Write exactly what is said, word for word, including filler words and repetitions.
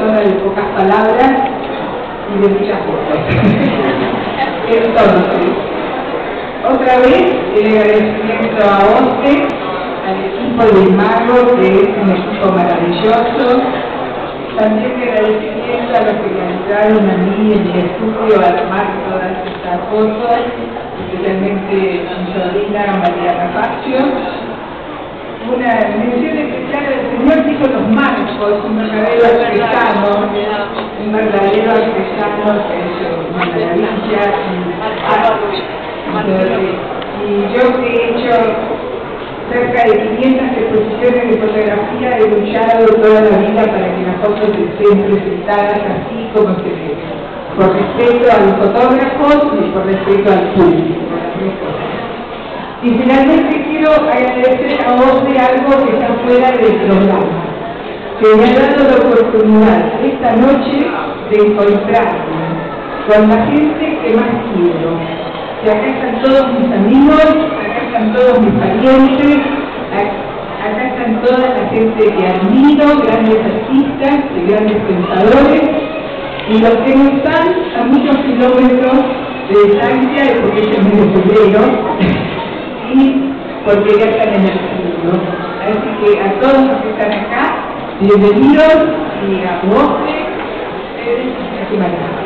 persona de pocas palabras y de muchas fotos. Entonces, otra vez el agradecimiento a OSDE, al equipo de Mago, que es un equipo maravilloso. También el agradecimiento a los que me ayudaron a mí en mi estudio a armar todas estas fotos, especialmente mi sobrina María Rafacio. Una mención especial al señor que hizo los marcos, un verdadero artesano, un verdadero artesano que es una maravilla. Y yo que he hecho cerca de quinientas exposiciones de fotografía, he luchado toda la vida para que las fotos estén presentadas así como se debe, por respeto a los fotógrafos y por respeto al público. Y finalmente quiero agradecer a vos de algo que está fuera del programa, que me ha dado la oportunidad esta noche de encontrarme con la gente que más quiero. Que acá están todos mis amigos, acá están todos mis parientes, acá están toda la gente que admiro, grandes artistas y grandes pensadores, y los que no están a muchos kilómetros de distancia, porque es el mes de febrero, y porque ya están en el estudio. Así que a todos los que están acá, bienvenidos, y a vos, ustedes,